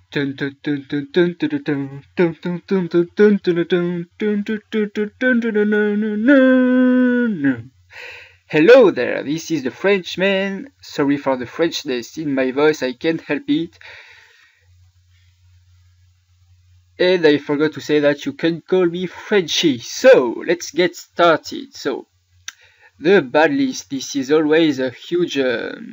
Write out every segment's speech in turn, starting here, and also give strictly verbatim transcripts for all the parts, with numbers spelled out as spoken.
Hello there, this is the Frenchman. Sorry for the Frenchness in my voice, I can't help it. And I forgot to say that you can call me Frenchy. So, let's get started. So, the bad list, this is always a huge um,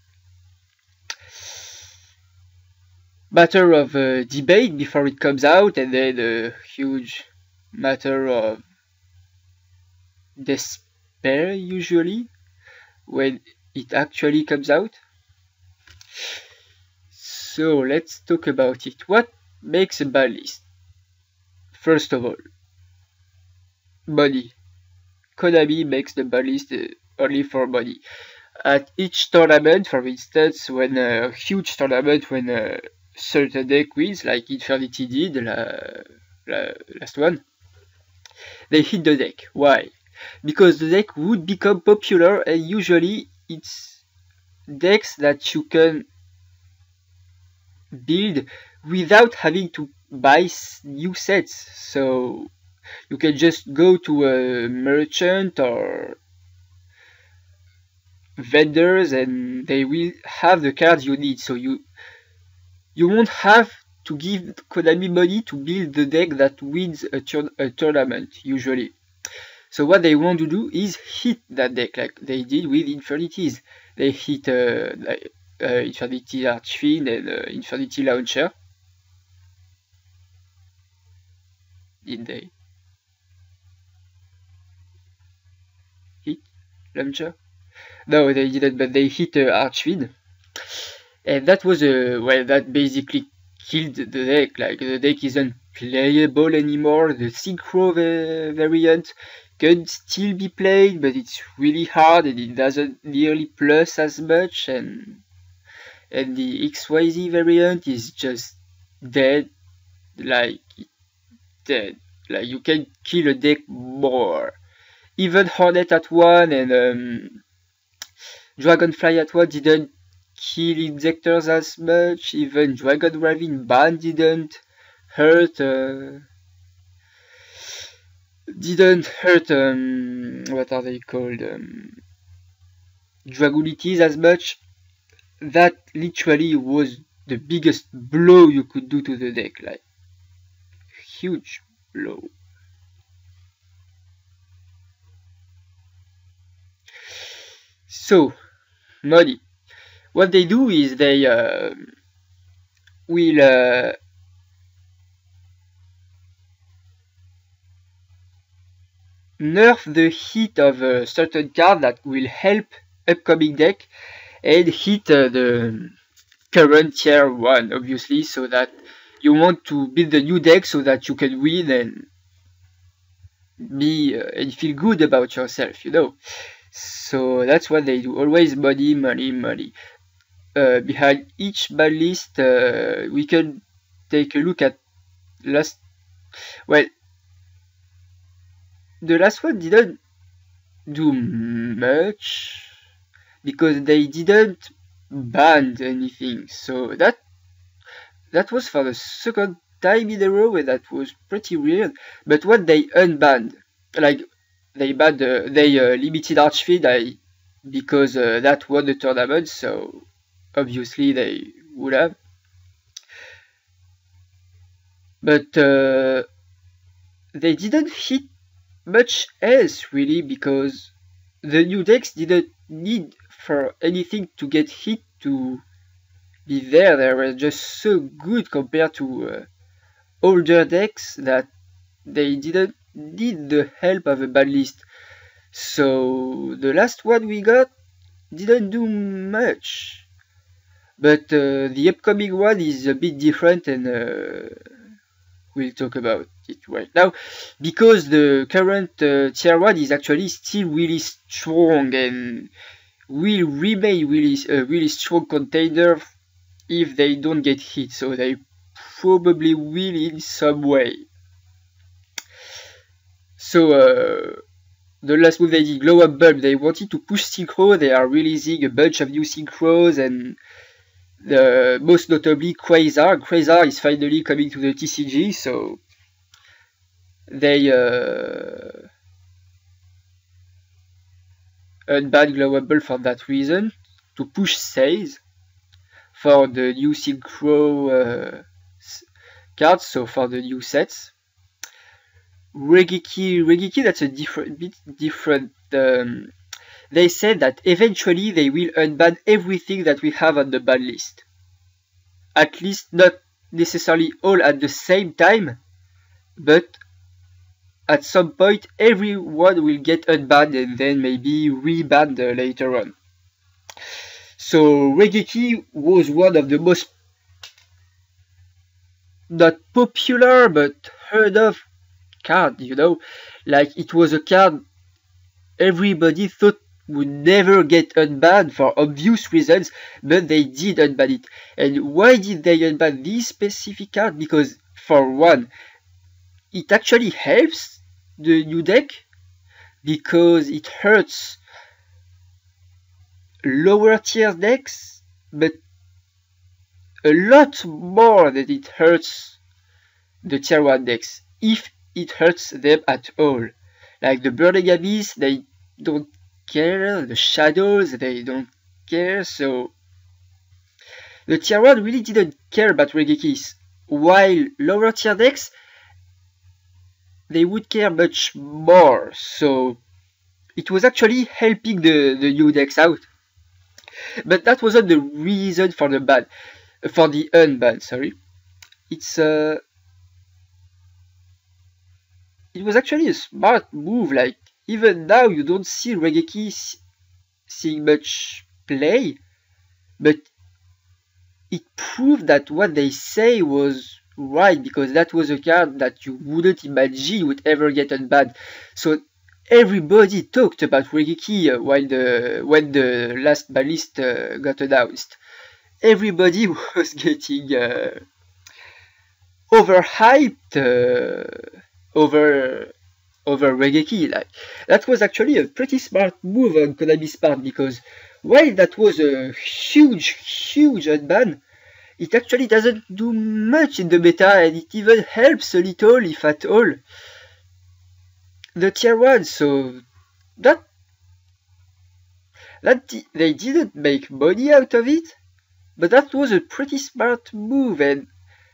matter of uh, debate before it comes out, and then a huge matter of despair usually when it actually comes out. So let's talk about it. What makes a bad list? First of all, money. Konami makes the bad list uh, only for money. At each tournament, for instance, when a huge tournament, when a certain deck wins, like Infernity did la, la, last one, they hit the deck. Why? Because the deck would become popular, and usually it's decks that you can build without having to buy new sets. So you can just go to a merchant or vendors and they will have the cards you need. So you you won't have to give Konami money to build the deck that wins a, tur a tournament usually. So what they want to do is hit that deck like they did with Infinities. They hit uh, like, uh, Infinity Archfiend and uh, Infinity Launcher. Did they hit Launcher? No, they didn't, but they hit uh, Archfiend. And that was a, uh, well, that basically killed the deck. Like, the deck isn't playable anymore. The Synchro variant can still be played, but it's really hard and it doesn't nearly plus as much. And and the X Y Z variant is just dead. Like, dead. Like, you can kill a deck more. Even Hornet at one and um, Dragonfly at one didn't kill Injectors as much. Even Dragon Ravine Ban didn't hurt uh, didn't hurt um, what are they called um, Dragonities as much. That literally was the biggest blow you could do to the deck, like huge blow. So money, what they do is they uh, will uh, nerf the hit of a certain card that will help upcoming deck and hit uh, the current tier one, obviously, so that you want to build a new deck so that you can win and be uh, and feel good about yourself, you know. So that's what they do. Always money, money, money. Uh, behind each bad list, uh, we can take a look at last. Well, the last one didn't do much because they didn't ban anything. So that that was for the second time in a row, and that was pretty weird. But what they unbanned, like they banned, uh, they uh, limited Archfiend I, because uh, that won the tournament. So obviously they would have. But uh, they didn't hit much else really because the new decks didn't need for anything to get hit to be there. They were just so good compared to uh, older decks that they didn't need the help of a bad list. So the last one we got didn't do much, but uh, the upcoming one is a bit different, and uh, we'll talk about it right now, because the current uh, tier one is actually still really strong and will remain really a really strong contender if they don't get hit. So they probably will in some way. So uh, the last move they did, Glow Up Bulb, they wanted to push Synchro. They are releasing a bunch of new Synchros, and the most notably Quasar. Quasar is finally coming to the T C G, so they uh, unbanned Glowable for that reason, to push sales for the new Synchro uh, cards, so for the new sets. Regeki, Regeki, that's a different bit different. Um, they said that eventually they will unban everything that we have on the ban list. At least not necessarily all at the same time, but at some point everyone will get unbanned and then maybe rebanned uh, later on. So Regeki was one of the most not popular but heard of card, you know, like it was a card everybody thought would never get unbanned for obvious reasons, but they did unban it. And why did they unban this specific card? Because for one, it actually helps the new deck, because it hurts lower tier decks, but a lot more than it hurts the tier one decks, if it hurts them at all. Like the Burning Abyss, they don't care, the Shadows, they don't care, so the tier one really didn't care about Regekis, while lower tier decks, they would care much more, so it was actually helping the, the new decks out. But that wasn't the reason for the ban, for the unban, sorry. It's uh, it was actually a smart move. Like, even now you don't see Regeki seeing much play, but it proved that what they say was right, because that was a card that you wouldn't imagine would ever get unbanned. So everybody talked about Regeki uh, while the when the last ban list uh, got announced. Everybody was getting uh, overhyped uh, over over Regeki. Like, that was actually a pretty smart move on Konami's part, because while that was a huge, huge unban, it actually doesn't do much in the meta, and it even helps a little, if at all, the tier one. So that that they didn't make money out of it, but that was a pretty smart move, and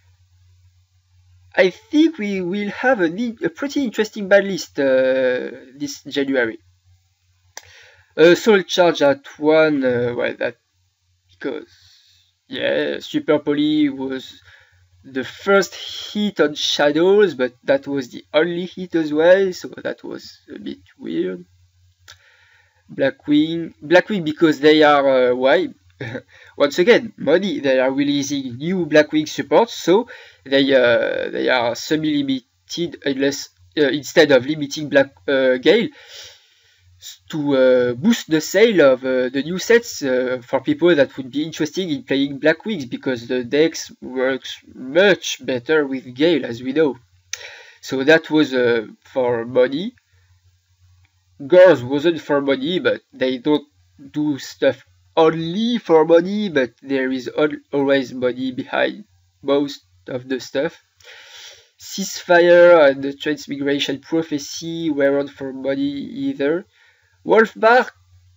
I think we will have a, a pretty interesting ban list uh, this January. Uh, Soul Charge at one, uh, well, that because yeah, Super Poly was the first hit on Shadows, but that was the only hit as well, so that was a bit weird. Blackwing, Blackwing because they are uh, why? Once again, money. They are releasing new Blackwing supports, so they uh, they are semi-limited unless uh, instead of limiting Black uh, Gale, to uh, boost the sale of uh, the new sets uh, for people that would be interested in playing Blackwings, because the decks works much better with Gale, as we know. So that was uh, for money. Girls wasn't for money, but they don't do stuff only for money, but there is always money behind most of the stuff. Ceasefire and the Transmigration Prophecy weren't for money either. Wolfbark,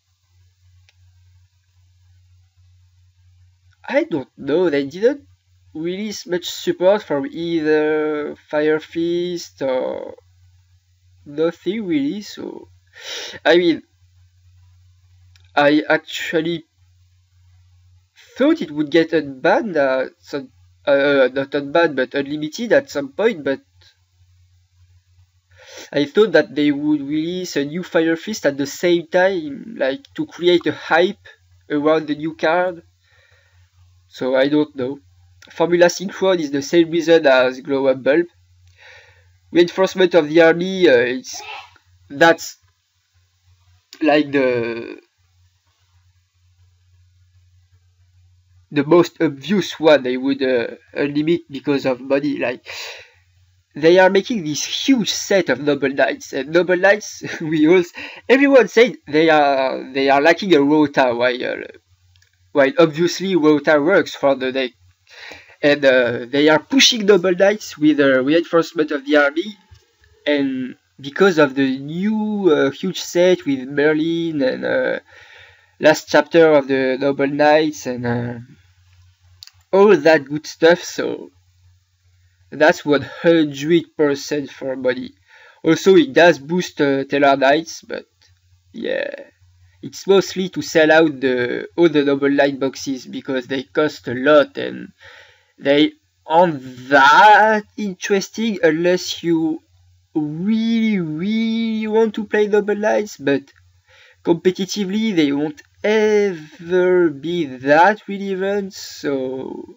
I don't know, they didn't release much support from either Fire Fist or nothing really, so I mean, I actually thought it would get unbanned, uh, some, uh, not unbanned, but unlimited at some point, but I thought that they would release a new Fire Fist at the same time, like to create a hype around the new card. So I don't know. Formula Synchron is the same reason as Glow Up Bulb. Reinforcement of the army, uh, it's that's like the the most obvious one they would uh, limit because of money. Like, they are making this huge set of Noble Knights, and Noble Knights, we all, everyone said they are they are lacking a rota, while while obviously Rota works for the deck. And uh, they are pushing Noble Knights with a reinforcement of the army, and because of the new uh, huge set with Merlin and uh, last chapter of the Noble Knights and uh, all that good stuff, so that's one hundred percent for money. Also, it does boost uh, Tellar Knights, but yeah, it's mostly to sell out the all the Noble Knight boxes because they cost a lot and they aren't that interesting unless you really, really want to play Noble Knights, but competitively they won't ever be that relevant, so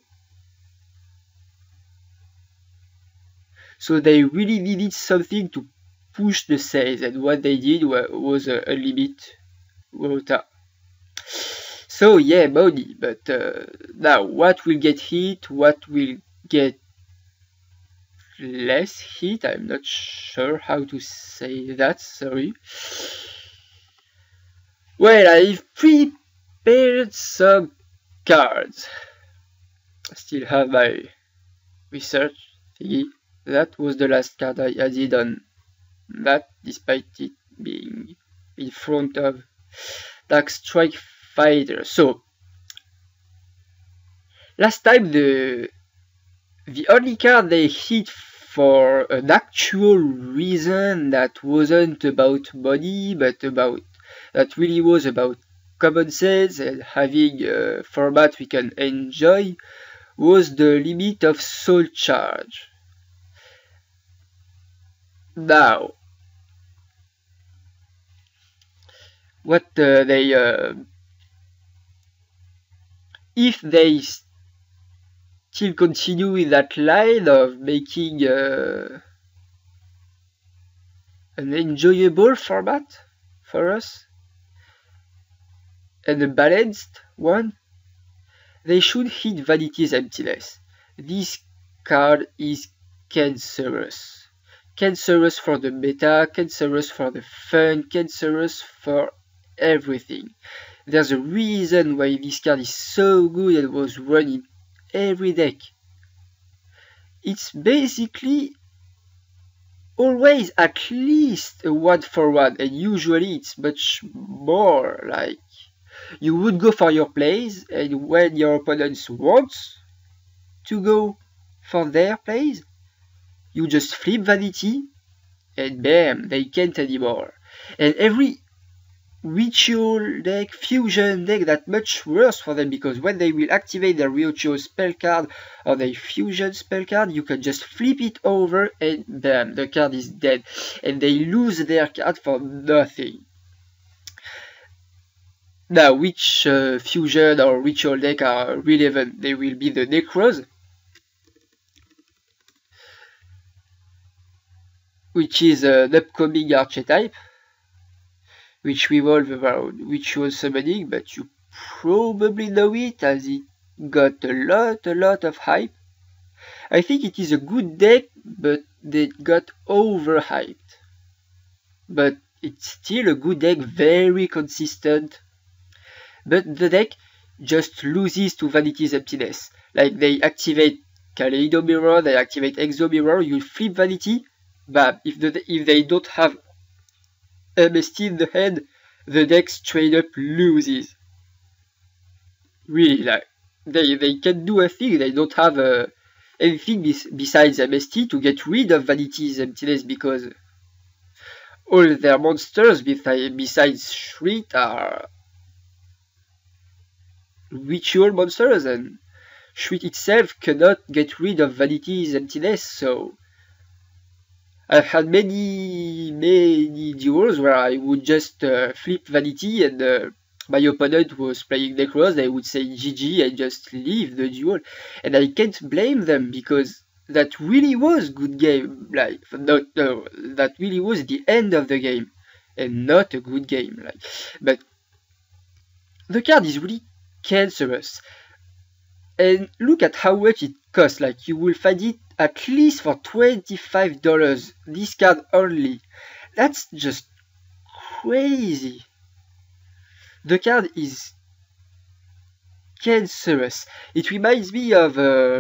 so they really needed something to push the sales, and what they did was a, a limit Rota. So yeah, money, but uh, now what will get hit, what will get less hit, I'm not sure how to say that, sorry. Well, I've prepared some cards. I still have my research thingy. That was the last card I added on that, despite it being in front of Dark Strike Fighter. So last time the the only card they hit for an actual reason that wasn't about money, but about that really was about common sense and having a format we can enjoy, was the limit of Soul Charge. Now, what uh, they uh, if they still continue with that line of making uh, an enjoyable format for us and a balanced one, they should hit Vanity's Emptiness. This card is cancerous. Cancerous for the meta, cancerous for the fun, cancerous for everything. There's a reason why this card is so good and was run in every deck. It's basically always at least a one for one, and usually it's much more. Like, you would go for your plays, and when your opponents want to go for their plays, you just flip Vanity, and bam, they can't anymore. And every ritual deck, fusion deck, that much worse for them, because when they will activate their ritual spell card or their fusion spell card, you can just flip it over and bam, the card is dead, and they lose their card for nothing. Now, which uh, fusion or ritual deck are relevant? They will be the Necros, which is an upcoming archetype, which revolves around ritual summoning, but you probably know it as it got a lot, a lot of hype. I think it is a good deck, but they got overhyped. But it's still a good deck, very consistent. But the deck just loses to Vanity's Emptiness. Like, they activate Kaleido Mirror, they activate Exo Mirror, you flip Vanity, bam. If, the, if they don't have M S T in the hand, the deck straight up loses. Really, like, they, they can do a thing, they don't have uh, anything bes besides M S T to get rid of Vanity's Emptiness, because all their monsters besides Shriek are ritual monsters, and Shriek itself cannot get rid of Vanity's Emptiness, so I've had many, many duels where I would just uh, flip Vanity and uh, my opponent was playing Necros, they would say G G and just leave the duel. And I can't blame them, because that really was good game, like, not, no, that really was the end of the game, and not a good game, like, but the card is really cancerous. And look at how much it costs, like, you will find it at least for twenty-five dollars, this card only. That's just crazy. The card is cancerous. It reminds me of, uh,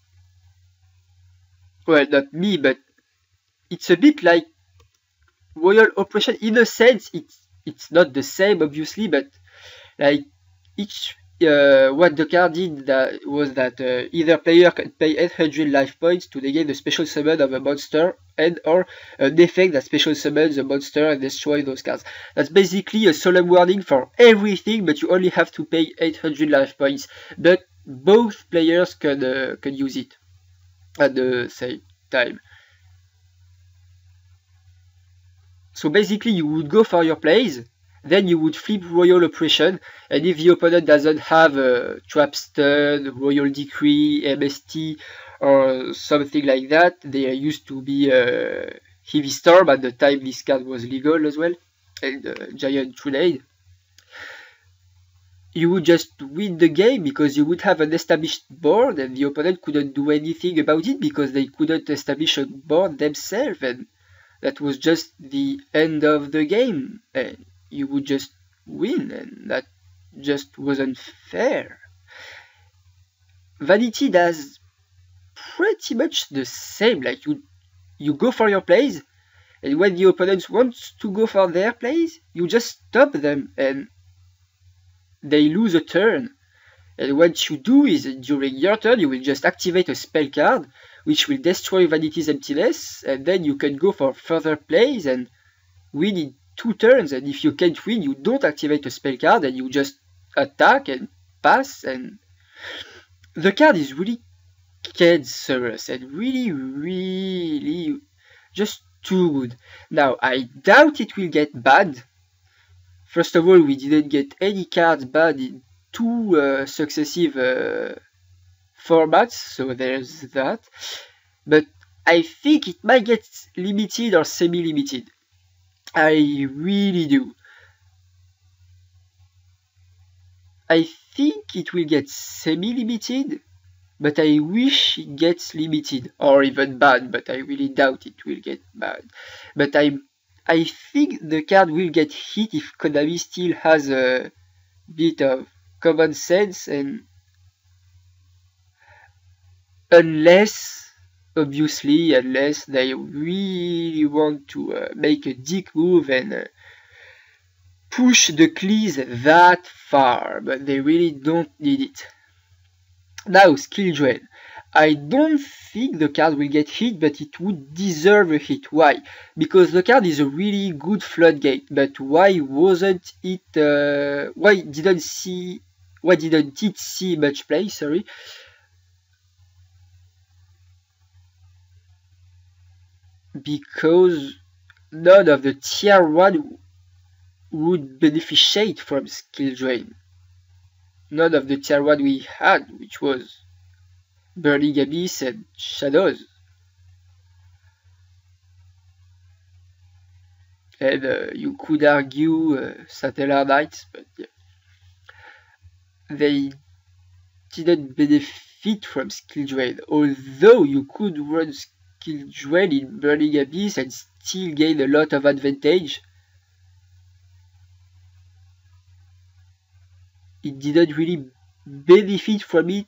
well, not me, but it's a bit like Royal Oppression in a sense. It's it's not the same, obviously, but like each uh, what the card did that was that uh, either player can pay eight hundred life points to negate the special summon of a monster and or an effect that special summons a monster and destroy those cards. That's basically a solemn warning for everything, but you only have to pay eight hundred life points. But both players can uh, can use it at the same time. So basically you would go for your plays, then you would flip Royal Oppression, and if the opponent doesn't have a uh, Trap Stun, Royal Decree, M S T, or something like that, there used to be uh, Heavy Storm at the time this card was legal as well, and uh, Giant Trunade. You would just win the game because you would have an established board and the opponent couldn't do anything about it because they couldn't establish a board themselves, and that was just the end of the game, and you would just win, and that just wasn't fair. Vanity does pretty much the same, like you you go for your plays, and when the opponent wants to go for their plays, you just stop them and they lose a turn. And what you do is during your turn you will just activate a spell card which will destroy Vanity's emptiness, and then you can go for further plays and win in two turns. And if you can't win, you don't activate a spell card and you just attack and pass, and the card is really cancerous and really really just too good. Now I doubt it will get banned. First of all, we didn't get any cards banned in two uh, successive uh, formats, so there's that. But I think it might get limited or semi-limited. I really do. I think it will get semi-limited, but I wish it gets limited or even banned, but I really doubt it will get banned. But I I think the card will get hit if Konami still has a bit of common sense, and unless, obviously, unless they really want to uh, make a dick move and uh, push the Cleese that far, but they really don't need it. Now, Skill Drain. I don't think the card will get hit, but it would deserve a hit. Why? Because the card is a really good floodgate, but why wasn't it, uh, why didn't see, why didn't it see much play, sorry? Because none of the tier one would beneficiate from Skill Drain. None of the tier one we had, which was Burning Abyss and Shadows. And uh, you could argue uh, Satellar Knights, but yeah. They didn't benefit from Skill Drain, although you could run Skill Drain in Burning Abyss and still gain a lot of advantage. It didn't really benefit from it.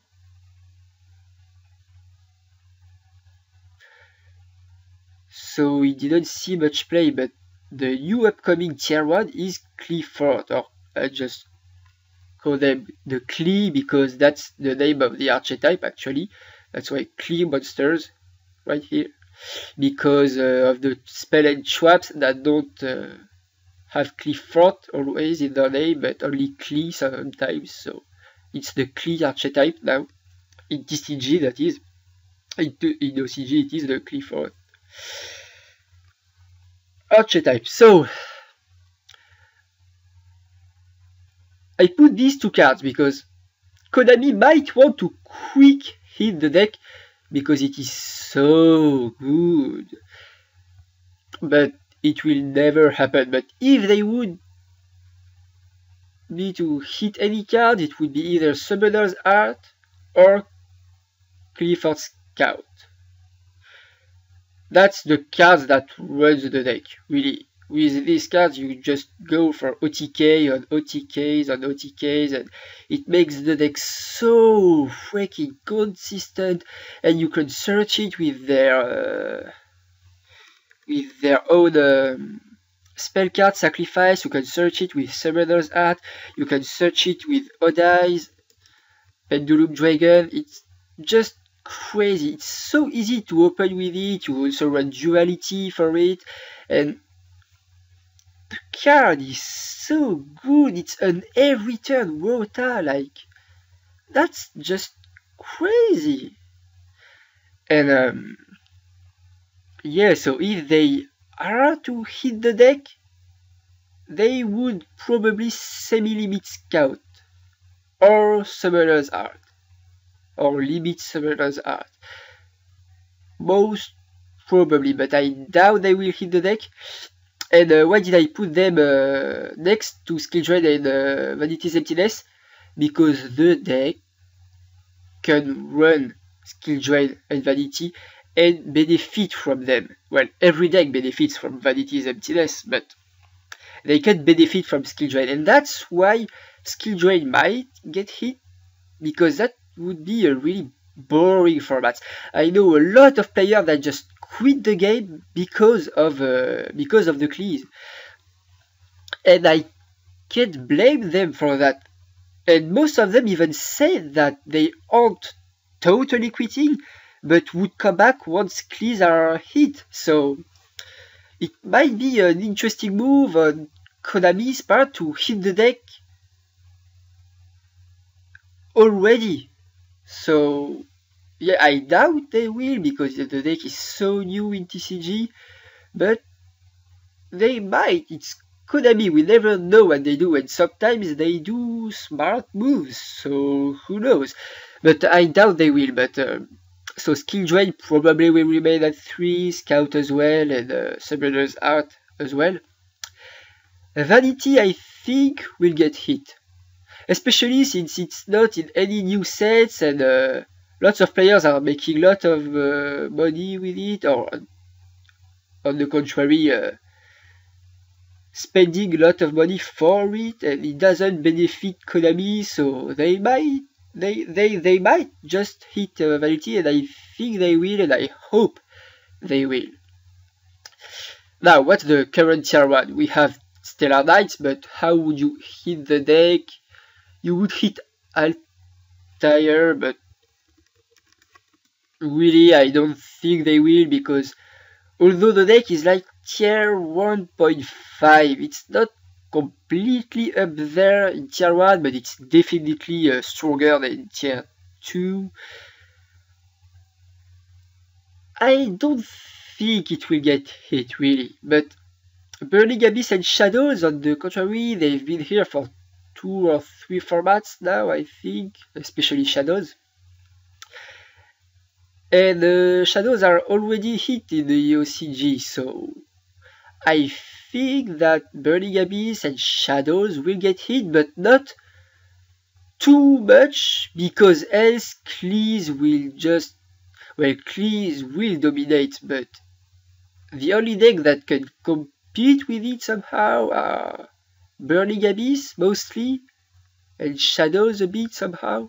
So it didn't see much play, but the new upcoming tier one is Qliphort, or I just call them the Qli because that's the name of the archetype actually. That's why Qli monsters right here, because uh, of the spell and traps that don't uh, have Qliphort always in their name, but only Qli sometimes. So it's the Qli archetype now. In T C G that is. In, in O C G it is the Qliphort archetype. So I put these two cards because Konami might want to quick hit the deck because it is so good, but it will never happen. But if they would need to hit any card, it would be either Summoner's Art or Qliphort Scout. That's the cards that runs the deck, really. with these cards you just go for O T K on O T Ks on O T Ks, and it makes the deck so freaking consistent, and you can search it with their uh, with their own um, spell card sacrifice. You can search it with Summoner's Art, you can search it with Odai's Pendulum Dragon. It's just crazy. It's so easy to open with it. You also run Duality for it, and the card is so good. It's an every turn Rota, like that's just crazy. And um yeah, so if they are to hit the deck, they would probably semi-limit Scout or Summoner's Art or limit Summoner's Art. Most probably, but I doubt they will hit the deck. And uh, why did I put them uh, next to Skill Drain and uh, Vanity's Emptiness? Because the deck can run Skill Drain and Vanity and benefit from them. Well, every deck benefits from Vanity's Emptiness, but they can benefit from Skill Drain, and that's why Skill Drain might get hit, because that would be a really boring format. I know a lot of players that just quit the game because of uh, because of the Cleese, and I can't blame them for that. And most of them even said that they aren't totally quitting, but would come back once Cleese are hit. So it might be an interesting move on Konami's part to hit the deck already. So yeah, I doubt they will, because the deck is so new in T C G, but they might. It's Konami, we never know what they do, and sometimes they do smart moves, so who knows. But I doubt they will. But uh, so Skill Drain probably will remain at three, Scout as well, and uh, Summoner's Art as well. Vanity, I think, will get hit, especially since it's not in any new sets, and uh, lots of players are making a lot of uh, money with it, or on the contrary, uh, spending a lot of money for it, and it doesn't benefit Konami, so they might they they they might just hit uh, Vanity, and I think they will, and I hope they will. Now, what's the current tier one? We have Stellar Knights, but how would you hit the deck? You would hit Altair, but really I don't think they will, because although the deck is like tier one point five, it's not completely up there in tier one, but it's definitely uh, stronger than tier two. I don't think it will get hit really, but Burning Abyss and Shadows, on the contrary, they've been here for two or three formats now, I think, especially Shadows. And uh, Shadows are already hit in the E O C G, so I think that Burning Abyss and Shadows will get hit, but not too much, because else Cleese will just, well, Cleese will dominate, but the only deck that can compete with it somehow are Burning Abyss mostly, and Shadows a bit somehow.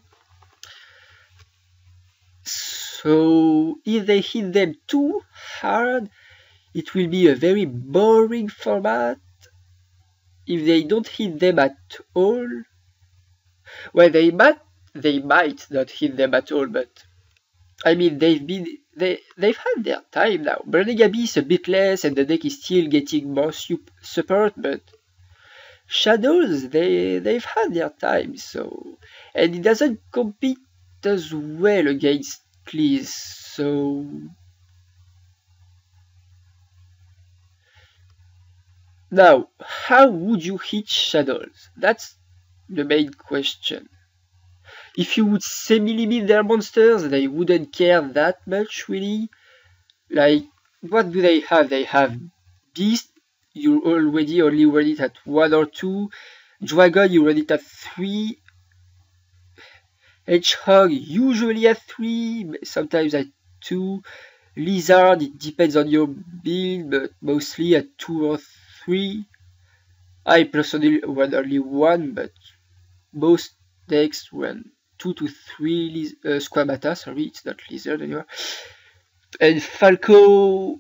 So if they hit them too hard, it will be a very boring format. If they don't hit them at all, well, they might they might not hit them at all, but I mean, they've been they they've had their time now. Burning Abyss a bit less, and the deck is still getting more support, but Shadows, they they've had their time, so, and it doesn't compete as well against Cleese, so now how would you hit Shadows? That's the main question. If you would semi-limit their monsters, they wouldn't care that much really. Like, what do they have? They have Beast, you already only run it at one or two. Dragon, you run it at three. Hedgehog, usually at three, sometimes at two. Lizard, it depends on your build, but mostly at two or three. I personally run only one, but most decks run two to three uh, Squamata, sorry, it's not lizard anymore. And Falco...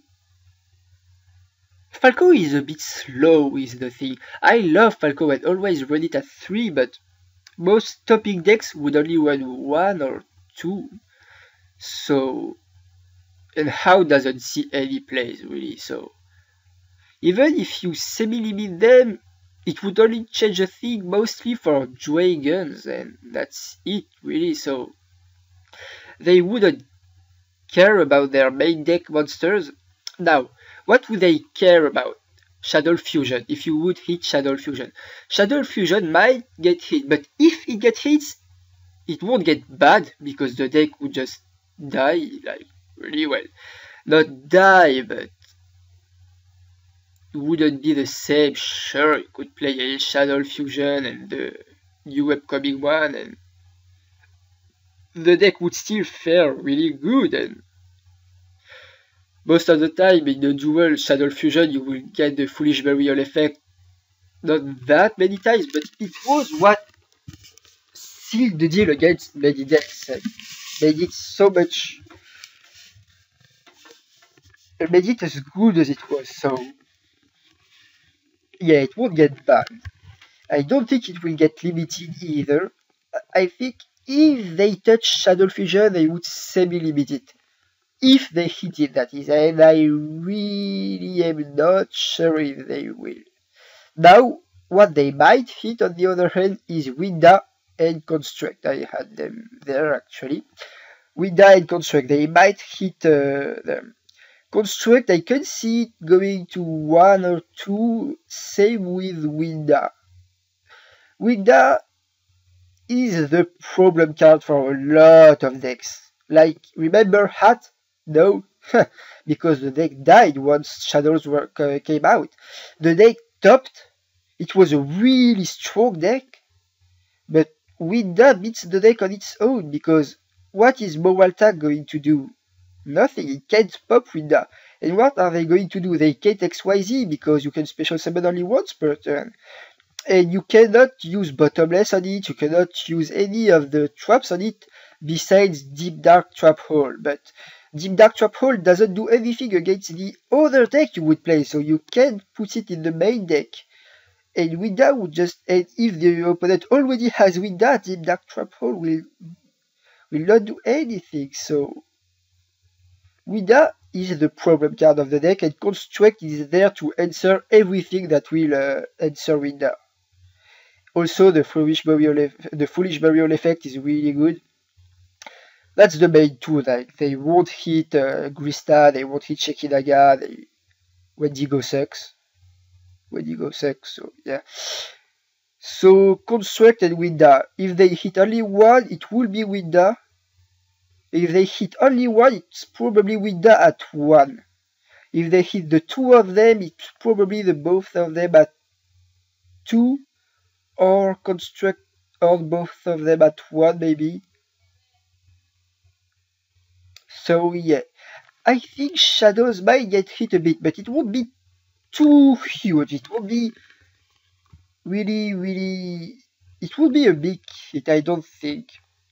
Falco is a bit slow, is the thing. I love Falco and always run it at three, but most topping decks would only run one or two. So... And how doesn't see any plays, really, so... Even if you semi-limit them, it would only change a thing mostly for dragons, and that's it, really, so... They wouldn't care about their main deck monsters. Now, what would they care about? Shadow Fusion, if you would hit Shadow Fusion. Shadow Fusion might get hit, but if it gets hit, it won't get bad, because the deck would just die, like, really well. Not die, but it wouldn't be the same. Sure, you could play a Shadow Fusion and the new upcoming one, and the deck would still fare really good, and most of the time in the dual Shadow Fusion you will get the Foolish Burial effect not that many times, but it was what sealed the deal against many decks and made it so much, made it as good as it was, so yeah, it won't get banned. I don't think it will get limited either. I think if they touch Shadow Fusion they would semi-limit it. If they hit it, that is, and I really am not sure if they will. Now, what they might hit on the other hand is Winda and Construct. I had them there actually. Winda and Construct, they might hit uh, them. Construct, I can see it going to one or two, same with Winda. Winda is the problem card for a lot of decks. Like, remember Hat? No, because the deck died once Shadows were, uh, came out. The deck topped, it was a really strong deck, but Winda beats the deck on its own, because what is Moaltag going to do? Nothing, it can't pop Winda. And what are they going to do? They can't X Y Z, because you can special summon only once per turn. And you cannot use Bottomless on it, you cannot use any of the traps on it, besides Deep Dark Trap Hole. But Deep Dark Trap Hole doesn't do anything against the other deck you would play, so you can put it in the main deck. And Winda would just, and if the opponent already has Winda, Deep Dark Trap Hole will, will not do anything, so... Winda is the problem card of the deck, and Construct is there to answer everything that will uh, answer Winda. Also, the Foolish Burial, the Foolish Burial effect is really good. That's the main two, like, they won't hit uh, Grista, they won't hit Shekinaga, they... Wendigo sucks. Wendigo sucks, so yeah. So, Construct and Winda, if they hit only one, it will be Winda. If they hit only one, it's probably Winda at one. If they hit the two of them, it's probably the both of them at two, or Construct or both of them at one, maybe. So yeah, I think Shadows might get hit a bit, but it won't be too huge. It won't be really, really... It will be a big hit, I don't think.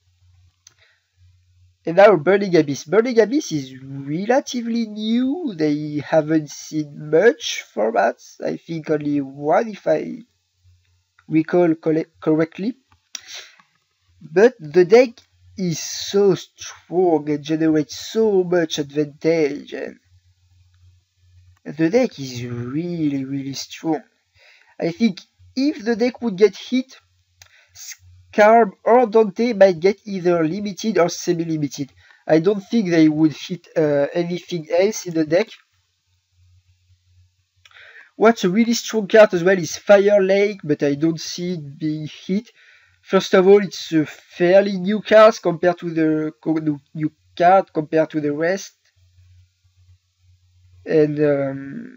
And now Burning Abyss. Burning Abyss is relatively new. They haven't seen much formats. I think only one, if I recall correctly. But the deck is so strong and generates so much advantage, and the deck is really, really strong. I think if the deck would get hit, Scarab or Dante might get either limited or semi-limited. I don't think they would hit uh, anything else in the deck. What's a really strong card as well is Fire Lake, but I don't see it being hit. First of all, it's a fairly new card compared to the new card compared to the rest, and um,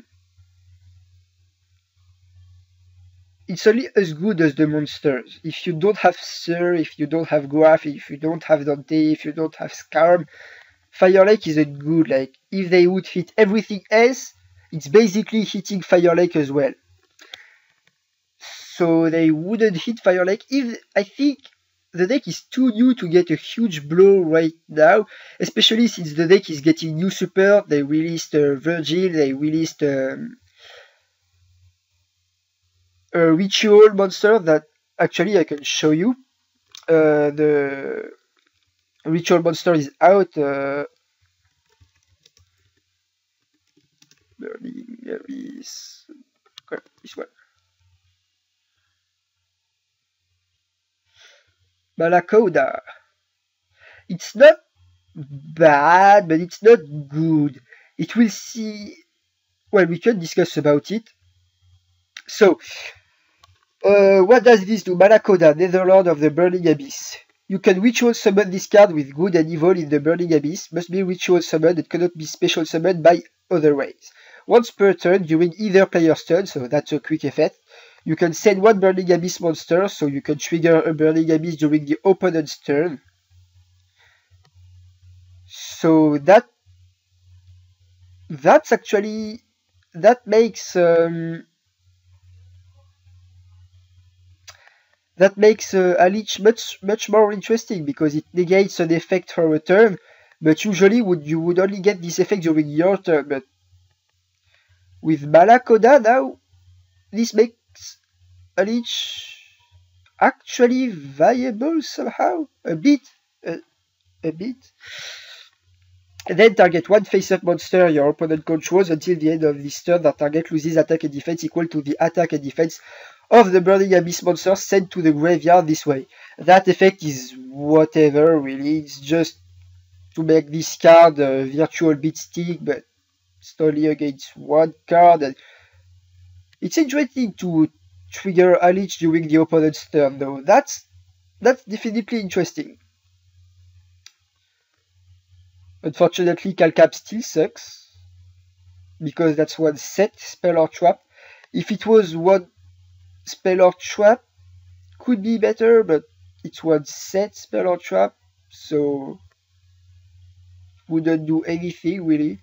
it's only as good as the monsters. If you don't have Sir, if you don't have Graf, if you don't have Dante, if you don't have Scarab, Fire Lake isn't good. Like, if they would hit everything else, it's basically hitting Fire Lake as well. so they wouldn't hit Fire Lake. If I think the deck is too new to get a huge blow right now, especially since the deck is getting new support. They released uh, Virgil, they released um, a ritual monster that actually I can show you. Uh, the ritual monster is out. Uh, Burning Abyss. Okay, this one. Malacoda. It's not bad, but it's not good. It will see. Well, we can discuss about it. So, uh, what does this do? Malacoda, Netherlord of the Burning Abyss. You can ritual summon this card with good and evil in the Burning Abyss. Must be ritual summoned and cannot be special summoned by other ways. Once per turn during either player's turn, so that's a quick effect. You can send one Burning Abyss monster, so you can trigger a Burning Abyss during the opponent's turn. So that that's actually that makes um, that makes uh, a Lich much much more interesting because it negates an effect for a turn, but usually would you would only get this effect during your turn. But with Malacoda now, this makes a Lich actually viable somehow, a bit, a, a bit. And then target one face-up monster your opponent controls until the end of this turn. That target loses attack and defense equal to the attack and defense of the Burning Abyss monster sent to the graveyard this way. That effect is whatever, really. It's just to make this card a virtual beat stick, but it's only against one card. And it's interesting to trigger a Lich during the opponent's turn, though. That's that's definitely interesting. Unfortunately, Calcap still sucks because that's one set spell or trap. If it was one spell or trap, could be better, but it's one set spell or trap, so wouldn't do anything really.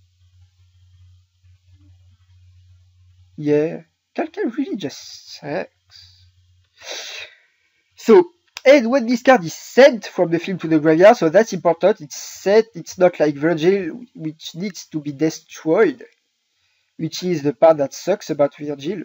Yeah, Calcap really just sucks. So, and when this card is sent from the field to the graveyard, so that's important, it's set, it's not like Virgil, which needs to be destroyed, which is the part that sucks about Virgil.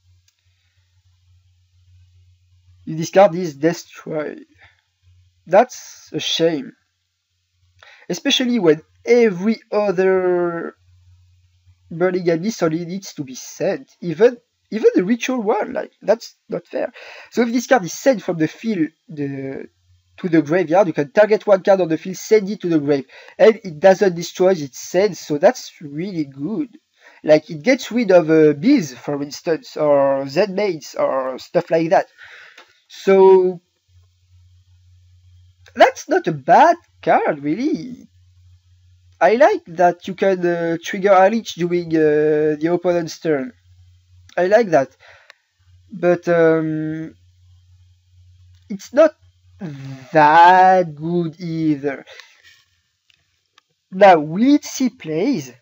If this card is destroyed, that's a shame. Especially when every other Burning Abyss only needs to be sent, even Even the ritual one, like, that's not fair. So if this card is sent from the field the, to the graveyard, you can target one card on the field, send it to the grave. And it doesn't destroy, it sends, so that's really good. Like, it gets rid of uh, bees, for instance, or Zen-Maids, or stuff like that. So, that's not a bad card, really. I like that you can uh, trigger a Lich during uh, the opponent's turn. I like that, but um, it's not that good either. Now, will it see plays?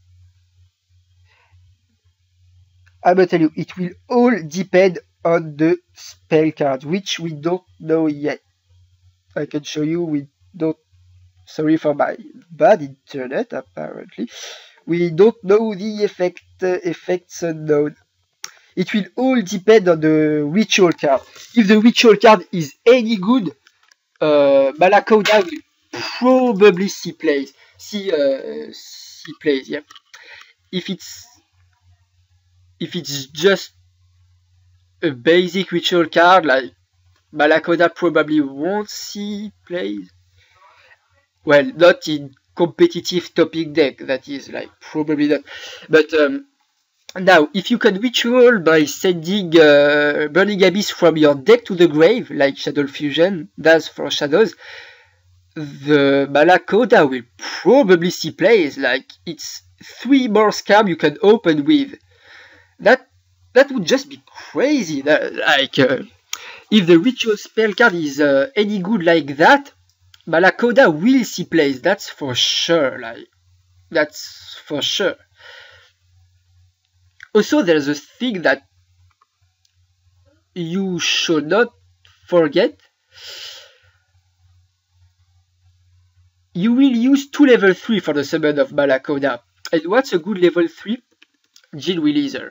I'm gonna tell you, it will all depend on the spell card, which we don't know yet. I can show you, we don't, sorry for my bad internet, apparently. We don't know the effect, uh, effects unknown. It will all depend on the ritual card. If the ritual card is any good, uh, Malacoda will probably see plays. See, uh, see plays, yeah. If it's if it's just a basic ritual card, like Malacoda probably won't see plays. Well, not in competitive topic deck. That is like probably not, but. Um, Now, if you can ritual by sending uh, Burning Abyss from your deck to the grave, like Shadow Fusion does for Shadows, the Malacoda will probably see plays, like it's three more scam you can open with. That that would just be crazy. That, like, uh, if the ritual spell card is uh, any good like that, Malacoda will see plays, that's for sure, like, that's for sure. Also, there's a thing that you should not forget, you will use two level three for the summon of Malacoda. And what's a good level three? Gene Releaser.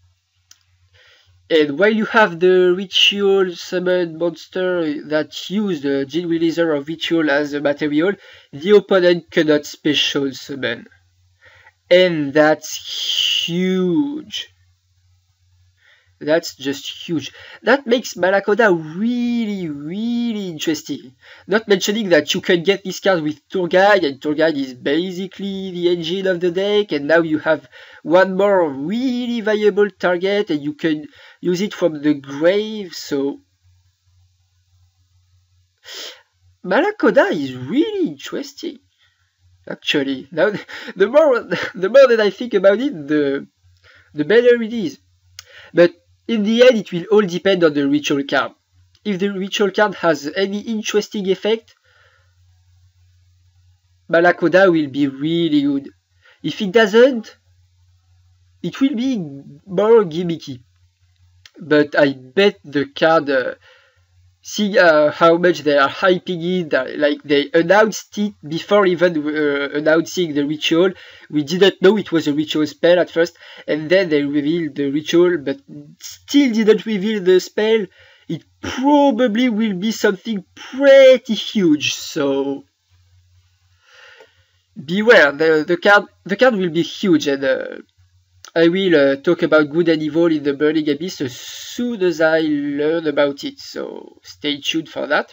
And while you have the ritual summon monster that use the Gene Releaser or ritual as a material, the opponent cannot special summon. And that's huge. That's just huge. That makes Malacoda really, really interesting. Not mentioning that you can get this card with Tour Guide, and Tour Guide is basically the engine of the deck, and now you have one more really viable target, and you can use it from the grave, so... Malacoda is really interesting, actually. Now, the more, the more that I think about it, the, the better it is. But in the end, it will all depend on the ritual card. If the ritual card has any interesting effect, Malacoda will be really good. If it doesn't, it will be more gimmicky. But I bet the card, uh, see uh, how much they are hyping it, like they announced it before even uh, announcing the ritual. We didn't know it was a ritual spell at first, and then they revealed the ritual, but still didn't reveal the spell. It probably will be something pretty huge, so beware. The, the card the card will be huge, and uh, I will uh, talk about good and evil in the Burning Abyss as soon as I learn about it, so stay tuned for that.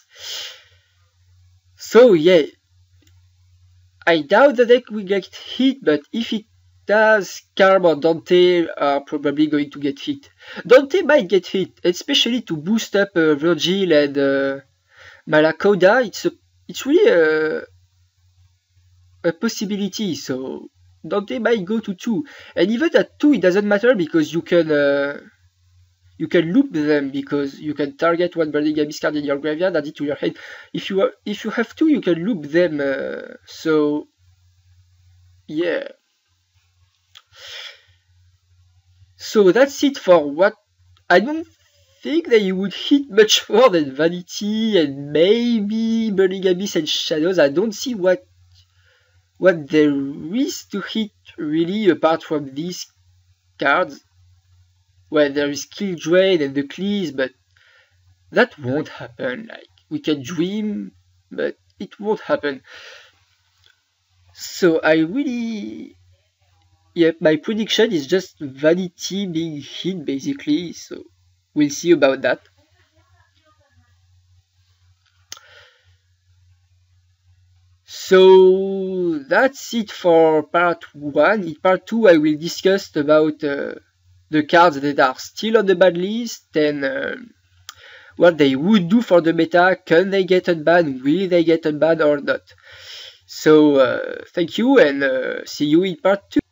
So yeah, I doubt the deck will get hit, but if it does, Karm or Dante are probably going to get hit. Dante might get hit, especially to boost up uh, Virgil and uh, Malacoda. It's a, it's really a, a possibility, so Dante might go to two, and even at two it doesn't matter because you can uh, you can loop them, because you can target one Burning Abyss card in your graveyard, add it to your hand. If you are, if you have two, you can loop them. Uh, so yeah. So that's it for what I don't think that you would hit much more than Vanity and maybe Burning Abyss and Shadows. I don't see what. What there is to hit really apart from these cards, where there is Kill Drain and the Clease, but that won't happen. Like, we can dream, but it won't happen. So I really, yeah, my prediction is just Vanity being hit basically, so we'll see about that. So that's it for part one. In part two, I will discuss about uh, the cards that are still on the ban list and uh, what they would do for the meta. Can they get unbanned? Will they get unbanned or not? So uh, thank you, and uh, see you in part two.